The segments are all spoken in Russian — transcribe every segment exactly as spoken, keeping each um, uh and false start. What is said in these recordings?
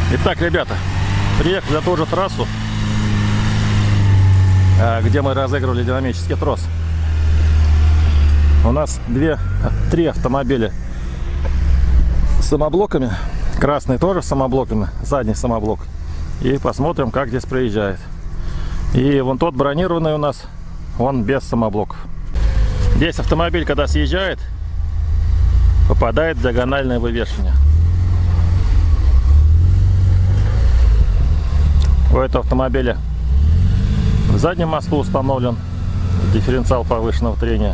Итак, ребята, приехали на ту же трассу, где мы разыгрывали динамический трос. У нас две, три автомобиля с самоблоками. Красный тоже с самоблоками, задний самоблок. И посмотрим, как здесь проезжает. И вон тот бронированный у нас, он без самоблоков. Здесь автомобиль, когда съезжает, попадает в диагональное вывешивание. У этого автомобиля в заднем мосту установлен дифференциал повышенного трения.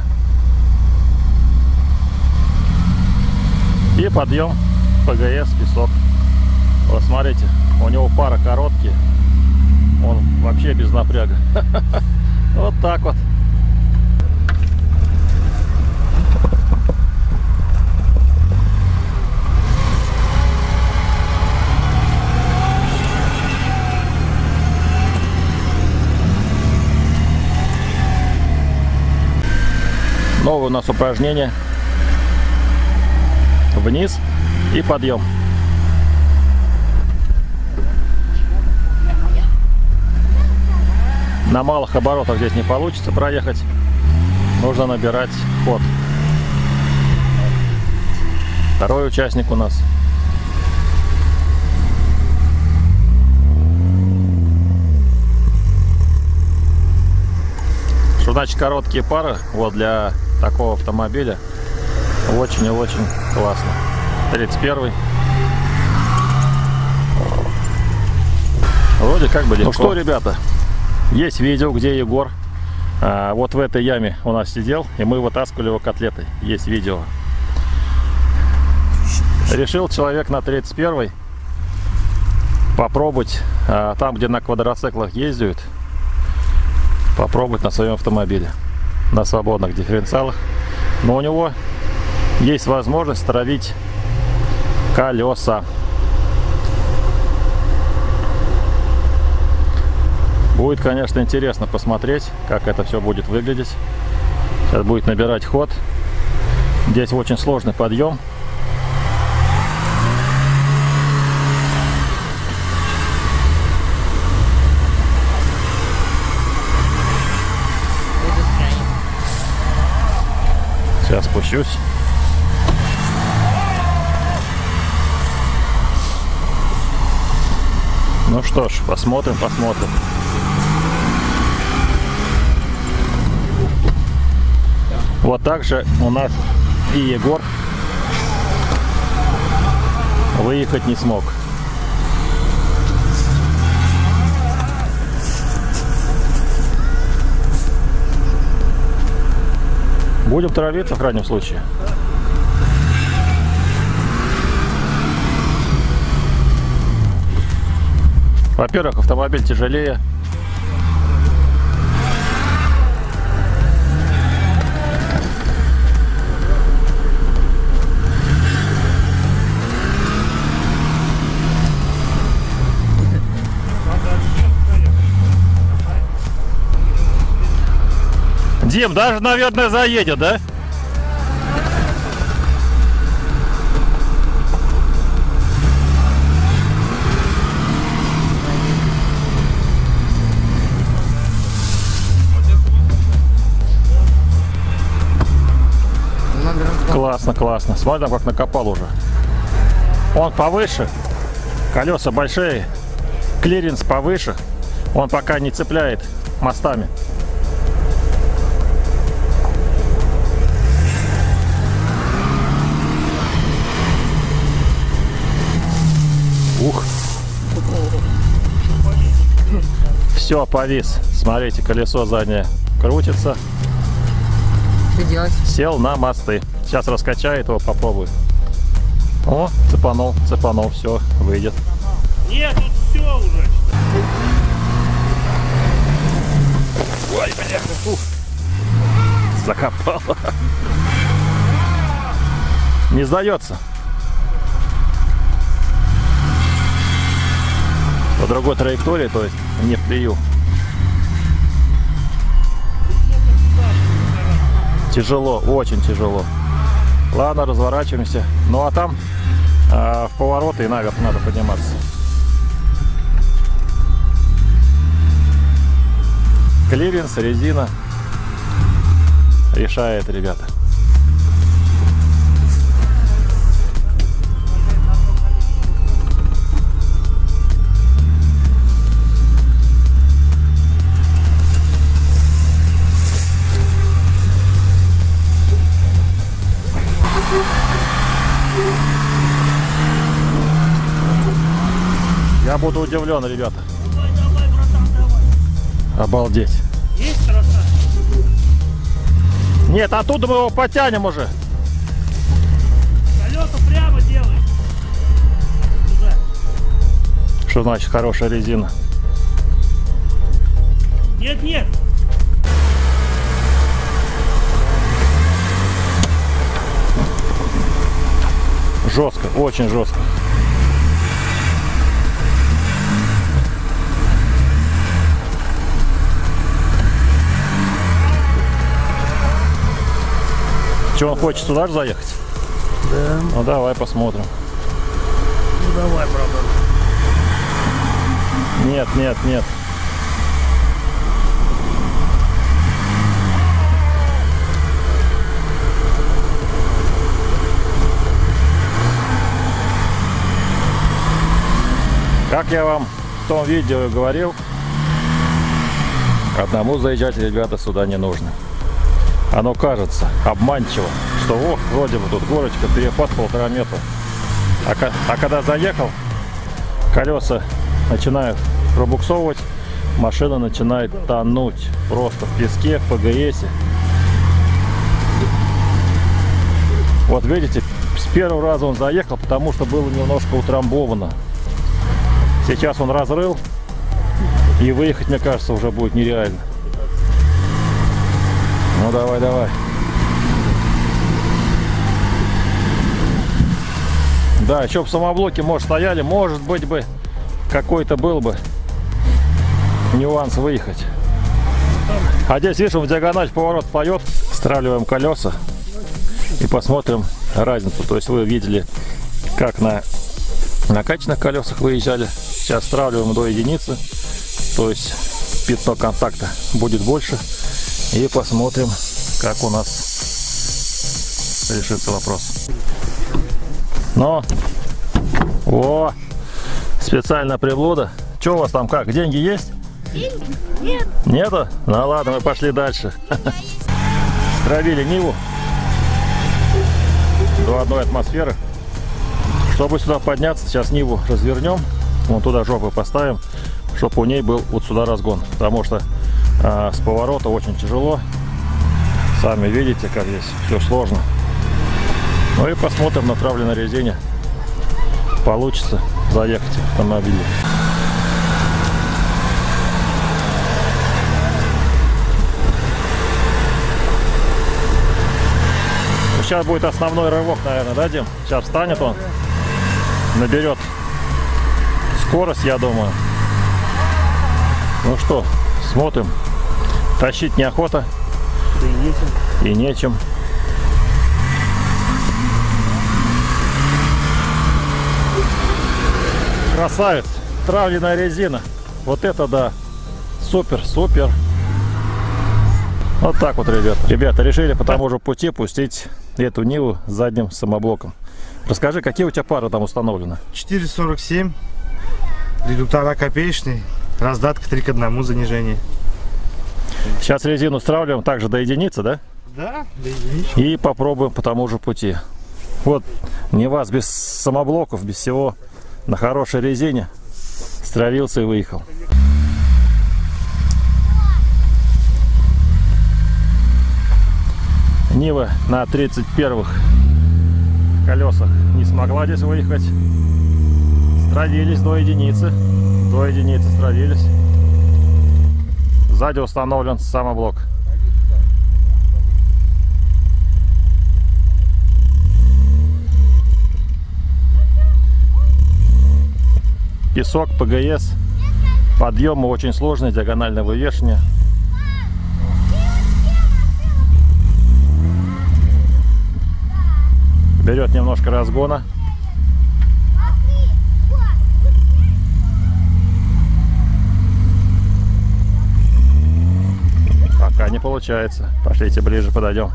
И подъем ПГС, песок. Вот смотрите, у него пара короткие. Он вообще без напряга. Вот так вот. Новое у нас упражнение. Вниз и подъем. На малых оборотах здесь не получится проехать. Нужно набирать ход. Второй участник у нас. Что значит короткие пары? Вот для такого автомобиля очень и очень классно. тридцать первый. Вроде как бы легко. Ну что, ребята, есть видео, где Егор а, вот в этой яме у нас сидел, и мы вытаскивали его котлетой. Есть видео. Решил человек на тридцать первый попробовать а, там, где на квадроциклах ездят, попробовать на своем автомобиле на свободных дифференциалах. Но у него есть возможность травить колеса. Будет, конечно, интересно посмотреть, как это все будет выглядеть. Сейчас будет набирать ход. Здесь очень сложный подъем. Сейчас спущусь. Ну что ж, посмотрим, посмотрим. Вот так же у нас и Егор выехать не смог. Будем травиться в крайнем случае. Во-первых, автомобиль тяжелее. Дим, даже, наверное, заедет, да? Классно, классно. Смотри, как накопал уже. Он повыше, колеса большие, клиренс повыше. Он пока не цепляет мостами. Ух. Все, повис. Смотрите, колесо заднее крутится. Что делать? Сел на мосты. Сейчас раскачает его, попробую. О, цепанул, цепанул, все, выйдет. Нет, тут все уже. Ой, бля, ух. Закопало. Не сдается. По другой траектории, то есть не в плею. Тяжело, очень тяжело. Ладно, разворачиваемся. Ну а там а, в повороты и наверх надо подниматься. клиренс, резина решает, ребята. Я буду удивлен, ребята. Давай, давай, братан, давай. Обалдеть. Есть красавец? Нет, оттуда мы его потянем уже. Колеса прямо делай. Туда. Что значит хорошая резина? Нет, нет. Жестко, очень жестко. Че, он хочет сюда же заехать? Да. Ну давай посмотрим. Ну давай, братан. Нет, нет, нет. Как я вам в том видео и говорил, одному заезжать, ребята, сюда не нужно. Оно кажется обманчиво, что ох, вроде бы тут горочка, перепад полтора метра. А, а когда заехал, колеса начинают пробуксовывать, машина начинает тонуть просто в песке, в ПГСе. Вот видите, с первого раза он заехал, потому что было немножко утрамбовано. Сейчас он разрыл, и выехать, мне кажется, уже будет нереально. Ну давай, давай. Да, еще в самоблоке, может, стояли, может быть бы какой-то был бы нюанс выехать. А здесь, видишь, он в диагональ поворот поет. Стравливаем колеса и посмотрим разницу. То есть вы видели, как на накачанных колесах выезжали. Сейчас стравливаем до единицы. То есть пятно контакта будет больше. И посмотрим, как у нас решится вопрос. Но, о, специальная приблуда. Что у вас там, как, деньги есть? Деньги? Нет. Нету? Ну ладно, мы пошли дальше. Стравили Ниву до одной атмосферы. Чтобы сюда подняться, сейчас Ниву развернем. Вон туда жопу поставим, чтобы у ней был вот сюда разгон. Потому что а, с поворота очень тяжело. Сами видите, как здесь все сложно. Ну и посмотрим на травленной резине. Получится заехать в автомобиле. Сейчас будет основной рывок, наверное, да, Дим? Сейчас встанет он, наберет скорость, я думаю. Ну что, смотрим. Тащить неохота. Да и нечем. И нечем. Красавец. Травленная резина. Вот это да. Супер, супер. Вот так вот, ребята. Ребята решили по тому же пути пустить эту Ниву с задним самоблоком. Расскажи, какие у тебя пары там установлены? четыре сорок семь. Редуктора копеечный. Раздатка три к одному занижение. Сейчас резину стравливаем также до единицы, да? Да, до единицы. И попробуем по тому же пути. Вот Нива без самоблоков, без всего, на хорошей резине стравился и выехал. Нива на тридцать первых колесах не смогла здесь выехать. Стравились до единицы. До единицы стравились. Сзади установлен самоблок. Песок, ПГС. Подъемы очень сложные, диагональное вывешивание. Берет немножко разгона. не получается. Пошлите ближе, подойдем.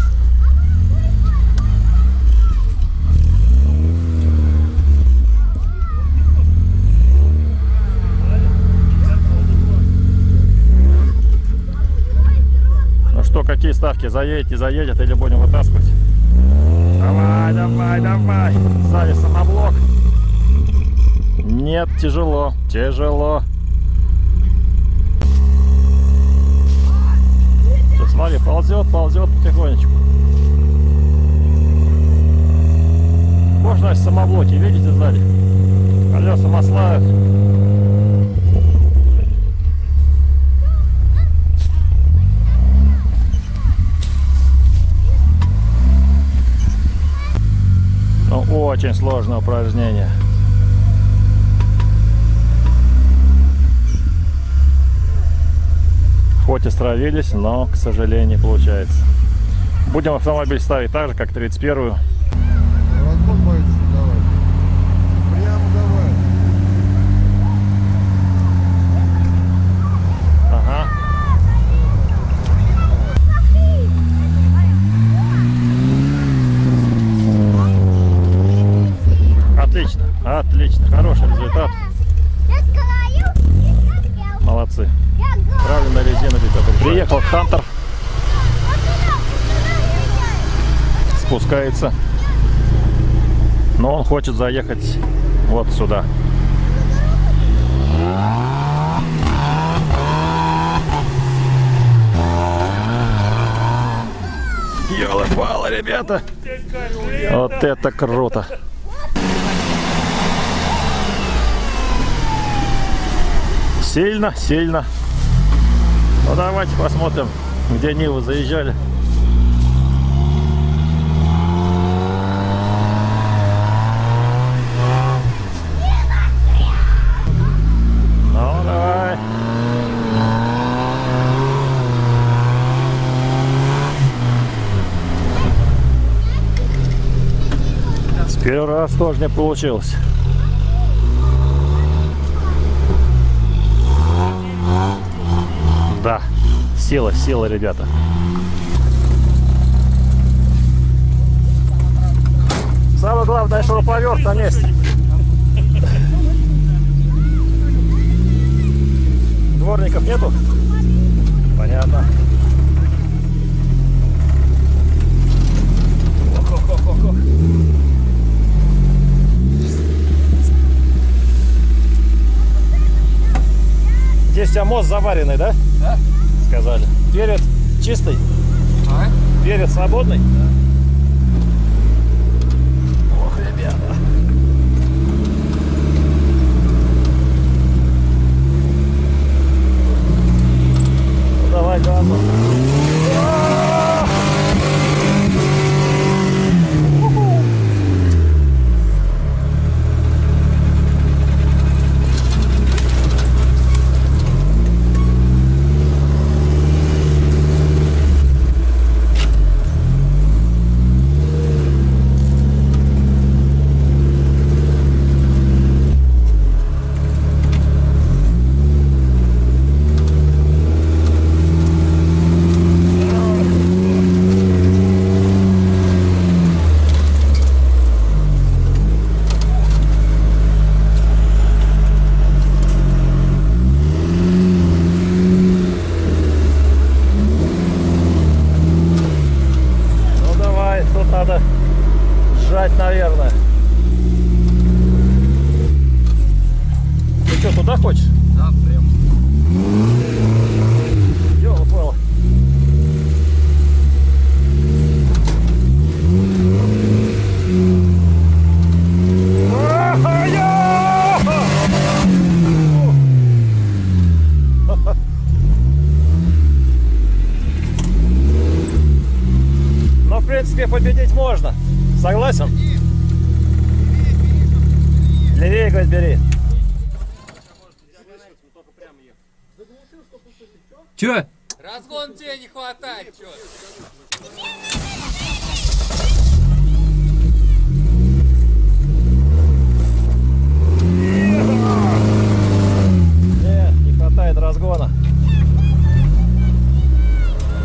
Ну что, какие ставки? Заедет, не заедет или будем вытаскивать? Давай, давай, давай. Сзади самоблок. Нет, тяжело, тяжело. Сейчас, смотри, ползет, ползет потихонечку. Можно самоблоки, видите, сзади? Колеса маслают. Ну, очень сложное упражнение. Хоть и стравились, но, к сожалению, не получается. Будем автомобиль ставить так же, как тридцать первую. Разгон боится давай. Прямо давай. Ага. Отлично, отлично, хороший результат. Молодцы. Правильно резину, ребята. Приехал Хантер. Спускается. Но он хочет заехать вот сюда. Ёлы-палы, ребята. Вот это круто. Сильно, сильно. Ну давайте посмотрим, где Нивы заезжали. Ну давай. С первого раза тоже не получилось. Да, сила, сила, ребята. Самое главное, шуруповерт на месте. Дворников нету? Понятно. Ох-ох-ох-ох. Здесь у тебя мост заваренный, да? Да. Сказали. Перец чистый? А? Перец свободный? Да. Ох, ребята. Ну, давай газу. Надо сжать, наверное. Ты что, туда хочешь? Да, прям. Ёлы-палы. Но в принципе победить можно. Согласен? Левее, говорит, бери. Чё? Разгон тебе не хватает, чё? Нет, не хватает разгона.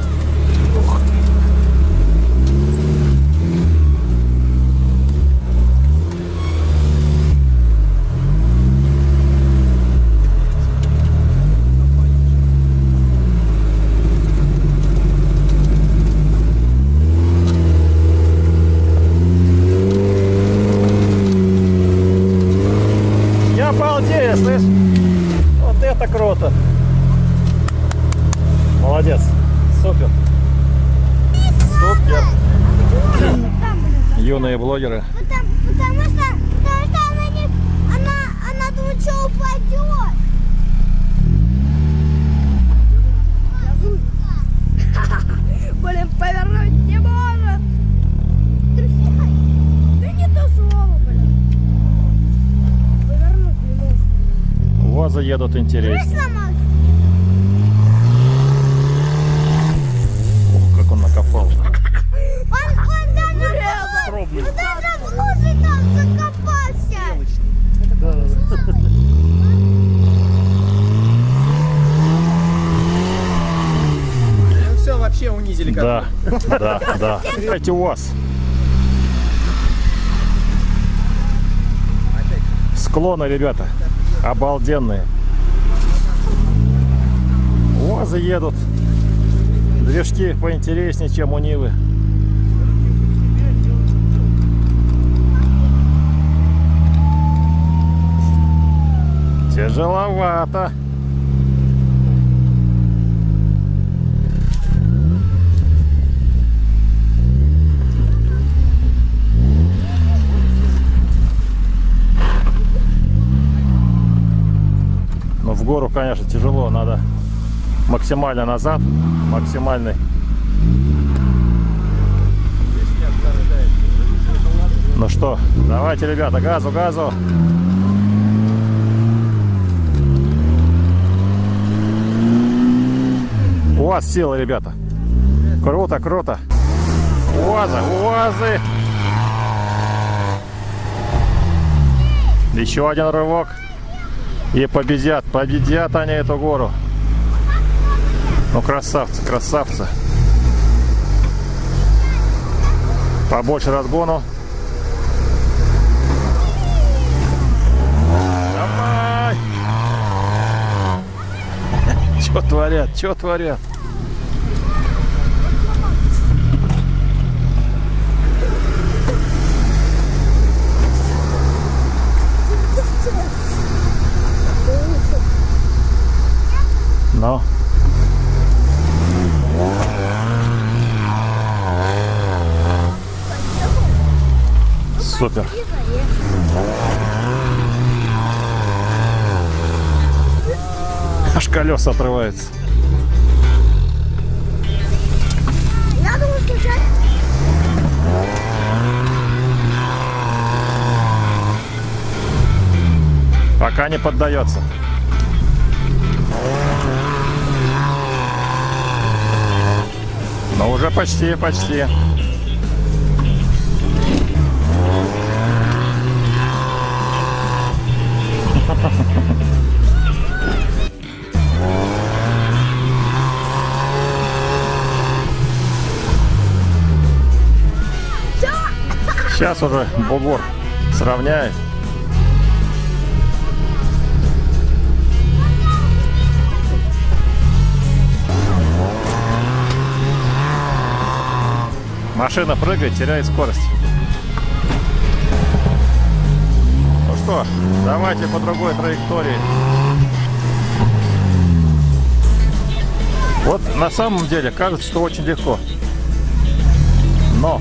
юные блогеры. Потому, потому что, потому что она не, она, она лучше упадет. Блин, повернуть не может. Друзья, да не то слово, блин. Повернуть не может. УАЗы едут интереснее. Сломался. Ох, как он накопал. Он, он даже, Пробный. он даже в луже там закопался. Все вообще унизили как. Да, да, да. Давайте УАЗ. Склоны, ребята, обалденные. УАЗы едут. Движки поинтереснее, чем у Нивы. Тяжеловато. Но в гору, конечно, тяжело. Надо максимально назад, максимальный. Ну что, давайте, ребята, газу, газу. У вас сила, ребята. Круто, круто. УАЗы, УАЗы. Еще один рывок. И победят, победят они эту гору. Ну, красавцы, красавцы. Побольше разгону. Давай! Что творят, что творят? Но. Супер. Аж колеса отрываются. Я думаю, что сейчас... Пока не поддается. Но уже почти, почти. Сейчас уже бугор сравняет. Машина прыгает, теряет скорость. Ну что, давайте по другой траектории. Вот на самом деле кажется, что очень легко. Но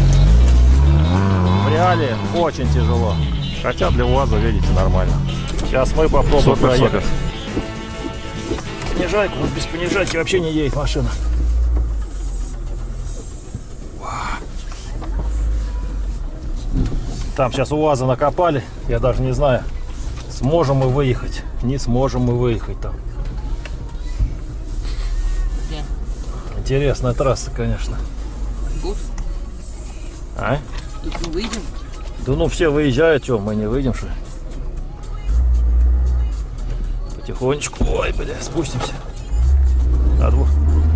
в реалии очень тяжело. Хотя для УАЗа, видите, нормально. Сейчас мы попробуем Супер, проехать. супер. Понижайку, вот без понижайки вообще не едет машина. Там сейчас УАЗа накопали, я даже не знаю, сможем мы выехать, не сможем мы выехать там. Где? Интересная трасса, конечно. Гусь? А? Тут мы выйдем? Да ну все выезжают, что, мы не выйдем, что ли? Потихонечку, ой, бля, спустимся. На двух.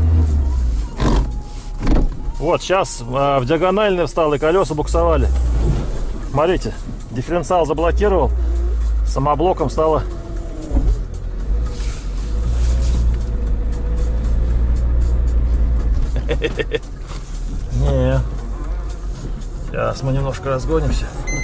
Вот, сейчас а, в диагональный встал и колеса буксовали. Смотрите, дифференциал заблокировал, самоблоком стало. Не. Сейчас мы немножко разгонимся.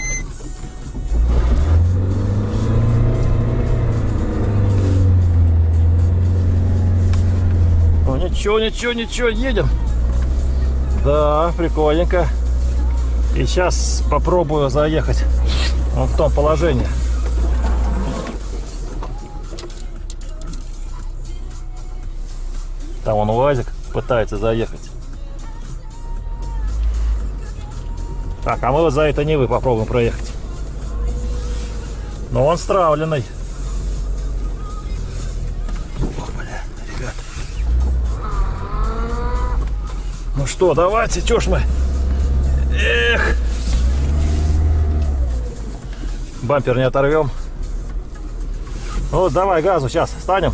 О, ничего, ничего, ничего, едем. Да, прикольненько. И сейчас попробую заехать вот в том положении. Там он УАЗик пытается заехать. Так, а мы вот за это Нивы попробуем проехать. Но он стравленный. Ох, бля, ребят. Ну что, давайте, чё ж мы? Эх! Бампер не оторвем. Вот, давай газу, сейчас станем.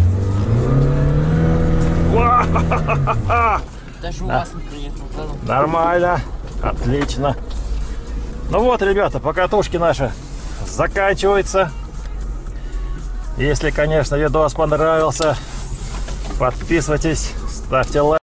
Даже у вас не приехал. Нормально, отлично. Ну вот, ребята, покатушки наши заканчиваются. Если, конечно, видос понравился, подписывайтесь, ставьте лайк.